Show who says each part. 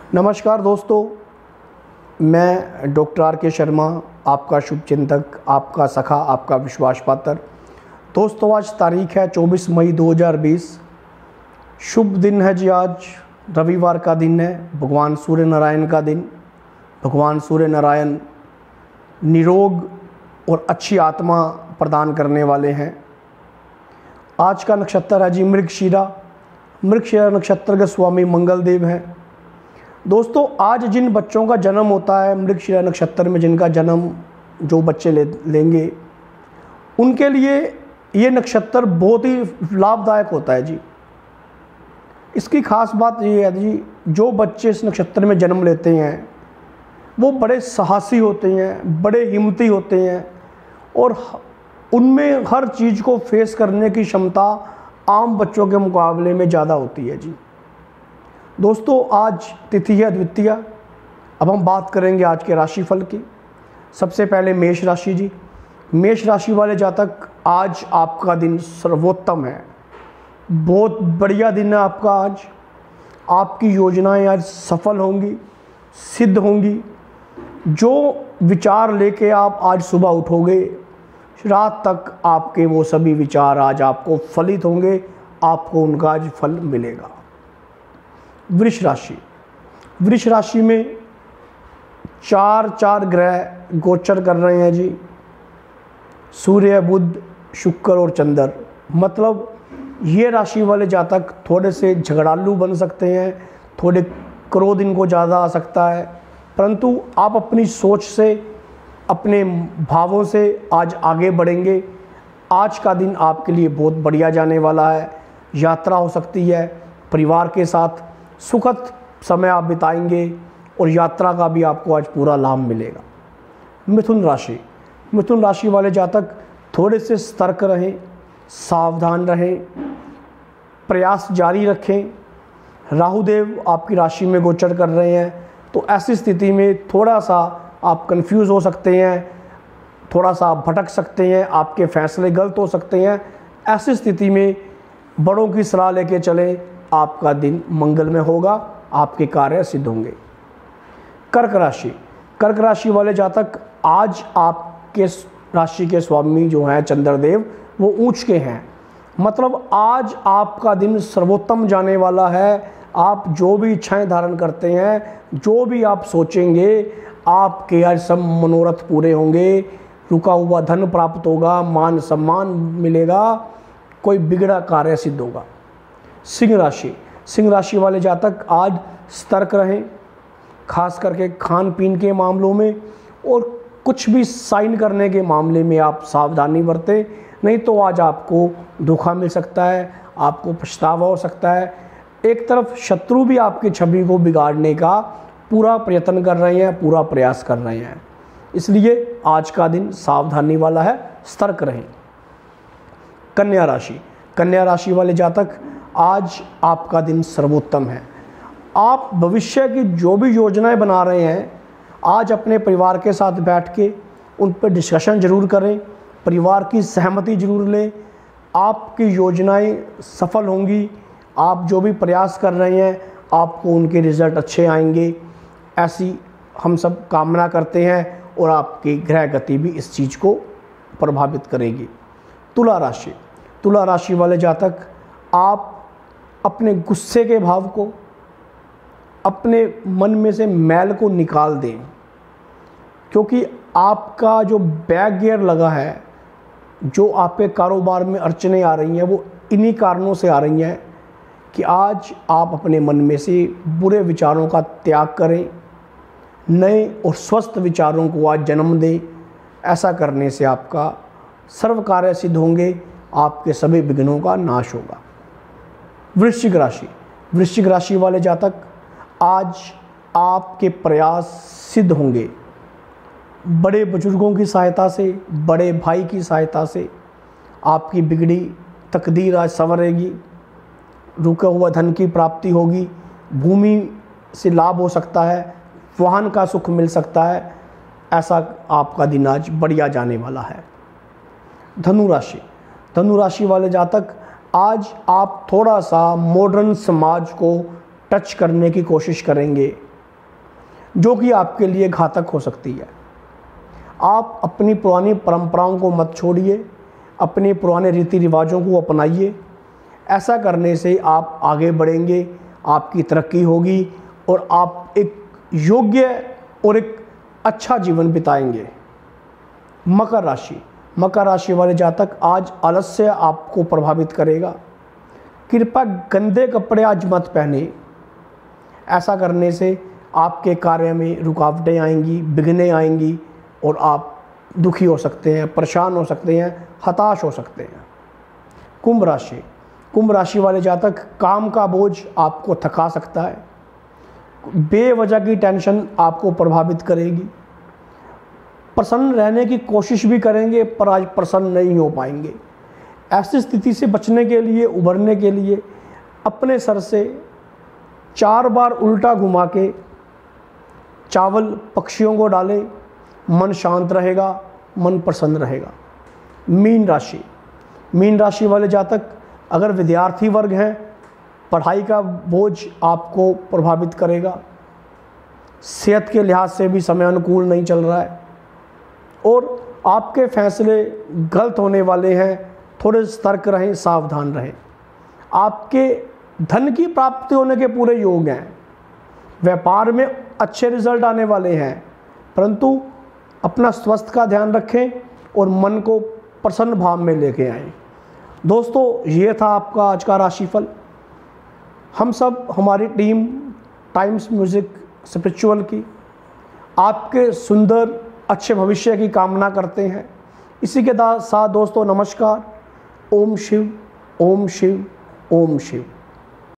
Speaker 1: नमस्कार दोस्तों, मैं डॉक्टर आर के शर्मा, आपका शुभचिंतक, आपका सखा, आपका विश्वास पात्र। दोस्तों, आज तारीख है 24 मई 2020। शुभ दिन है जी। आज रविवार का दिन है, भगवान सूर्य नारायण का दिन। भगवान सूर्य नारायण निरोग और अच्छी आत्मा प्रदान करने वाले हैं। आज का नक्षत्र है जी मृगशिरा। मृगशिरा नक्षत्र के स्वामी मंगल देव हैं। दोस्तों, आज जिन बच्चों का जन्म होता है मृगशिरा नक्षत्र में, जिनका जन्म जो बच्चे लेंगे, उनके लिए ये नक्षत्र बहुत ही लाभदायक होता है जी। इसकी खास बात ये है जी, जो बच्चे इस नक्षत्र में जन्म लेते हैं वो बड़े साहसी होते हैं, बड़े हिम्मती होते हैं और उनमें हर चीज़ को फेस करने की क्षमता आम बच्चों के मुकाबले में ज़्यादा होती है जी। दोस्तों, आज तिथि है द्वितीया। अब हम बात करेंगे आज के राशिफल की। सबसे पहले मेष राशि जी। मेष राशि वाले जातक, आज आपका दिन सर्वोत्तम है। बहुत बढ़िया दिन है आपका। आज आपकी योजनाएं आज सफल होंगी, सिद्ध होंगी। जो विचार लेके आप आज सुबह उठोगे, रात तक आपके वो सभी विचार आज आपको फलित होंगे, आपको उनका आज फल मिलेगा। वृष राशि। वृष राशि में चार ग्रह गोचर कर रहे हैं जी। सूर्य, बुध, शुक्र और चंद्र। मतलब ये राशि वाले जातक थोड़े से झगड़ालू बन सकते हैं, थोड़े क्रोध इनको ज़्यादा आ सकता है, परंतु आप अपनी सोच से, अपने भावों से आज आगे बढ़ेंगे। आज का दिन आपके लिए बहुत बढ़िया जाने वाला है। यात्रा हो सकती है, परिवार के साथ सुखद समय आप बिताएंगे और यात्रा का भी आपको आज पूरा लाभ मिलेगा। मिथुन राशि। मिथुन राशि वाले जातक थोड़े से सतर्क रहें, सावधान रहें, प्रयास जारी रखें। राहु देव आपकी राशि में गोचर कर रहे हैं, तो ऐसी स्थिति में थोड़ा सा आप कंफ्यूज हो सकते हैं, थोड़ा सा आप भटक सकते हैं, आपके फैसले गलत हो सकते हैं। ऐसी स्थिति में बड़ों की सलाह लेके चलें, आपका दिन मंगलमय होगा, आपके कार्य सिद्ध होंगे। कर्क राशि। कर्क राशि वाले जातक, आज आपके राशि के स्वामी जो हैं चंद्रदेव, वो ऊंच के हैं। मतलब आज आपका दिन सर्वोत्तम जाने वाला है। आप जो भी इच्छाएं धारण करते हैं, जो भी आप सोचेंगे, आपके आज सब मनोरथ पूरे होंगे। रुका हुआ धन प्राप्त होगा, मान सम्मान मिलेगा, कोई बिगड़ा कार्य सिद्ध होगा। सिंह राशि। सिंह राशि वाले जातक आज सतर्क रहें, खास करके खान पीन के मामलों में, और कुछ भी साइन करने के मामले में आप सावधानी बरतें, नहीं तो आज आपको धोखा मिल सकता है, आपको पछतावा हो सकता है। एक तरफ शत्रु भी आपकी छवि को बिगाड़ने का पूरा प्रयत्न कर रहे हैं, पूरा प्रयास कर रहे हैं, इसलिए आज का दिन सावधानी वाला है, सतर्क रहें। कन्या राशि। कन्या राशि वाले जातक, आज आपका दिन सर्वोत्तम है। आप भविष्य की जो भी योजनाएं बना रहे हैं, आज अपने परिवार के साथ बैठ के उन पर डिस्कशन जरूर करें, परिवार की सहमति जरूर लें। आपकी योजनाएं सफल होंगी। आप जो भी प्रयास कर रहे हैं, आपको उनके रिजल्ट अच्छे आएंगे, ऐसी हम सब कामना करते हैं, और आपकी ग्रह गति भी इस चीज़ को प्रभावित करेगी। तुला राशि। तुला राशि वाले जातक, आप अपने गुस्से के भाव को, अपने मन में से मैल को निकाल दें, क्योंकि आपका जो बैक गियर लगा है, जो आपके कारोबार में अड़चनें आ रही हैं, वो इन्हीं कारणों से आ रही हैं कि आज आप अपने मन में से बुरे विचारों का त्याग करें, नए और स्वस्थ विचारों को आज जन्म दें। ऐसा करने से आपका सर्व कार्य सिद्ध होंगे, आपके सभी विघ्नों का नाश होगा। वृश्चिक राशि। वृश्चिक राशि वाले जातक, आज आपके प्रयास सिद्ध होंगे। बड़े बुजुर्गों की सहायता से, बड़े भाई की सहायता से आपकी बिगड़ी तकदीर आज संवरेगी। रुका हुआ धन की प्राप्ति होगी, भूमि से लाभ हो सकता है, वाहन का सुख मिल सकता है। ऐसा आपका दिन आज बढ़िया जाने वाला है। धनु राशि। धनु राशि वाले जातक, आज आप थोड़ा सा मॉडर्न समाज को टच करने की कोशिश करेंगे। जो कि आपके लिए घातक हो सकती है। आप अपनी पुरानी परंपराओं को मत छोड़िए, अपने पुराने रीति रिवाजों को अपनाइए। ऐसा करने से आप आगे बढ़ेंगे, आपकी तरक्की होगी और आप एक योग्य और एक अच्छा जीवन बिताएंगे। मकर राशि, मकर राशि वाले जातक, आज आलस्य आपको प्रभावित करेगा। कृपया गंदे कपड़े आज मत पहने। ऐसा करने से आपके कार्य में रुकावटें आएंगी, विघ्नें आएंगी और आप दुखी हो सकते हैं, परेशान हो सकते हैं, हताश हो सकते हैं। कुंभ राशि, कुंभ राशि वाले जातक, काम का बोझ आपको थका सकता है। बेवजह की टेंशन आपको प्रभावित करेगी। प्रसन्न रहने की कोशिश भी करेंगे पर आज प्रसन्न नहीं हो पाएंगे। ऐसी स्थिति से बचने के लिए, उभरने के लिए अपने सर से 4 बार उल्टा घुमा के चावल पक्षियों को डालें, मन शांत रहेगा, मन प्रसन्न रहेगा। मीन राशि, मीन राशि वाले जातक, अगर विद्यार्थी वर्ग हैं, पढ़ाई का बोझ आपको प्रभावित करेगा। सेहत के लिहाज से भी समय अनुकूल नहीं चल रहा है और आपके फैसले गलत होने वाले हैं। थोड़े सतर्क रहें, सावधान रहें। आपके धन की प्राप्ति होने के पूरे योग हैं। व्यापार में अच्छे रिजल्ट आने वाले हैं, परंतु अपना स्वास्थ्य का ध्यान रखें और मन को प्रसन्न भाव में लेके आएं। दोस्तों, ये था आपका आज का राशिफल। हम सब, हमारी टीम टाइम्स म्यूज़िक स्पिरिचुअल की, आपके सुंदर अच्छे भविष्य की कामना करते हैं। इसी के साथ दोस्तों, नमस्कार। ओम शिव, ओम शिव, ओम शिव।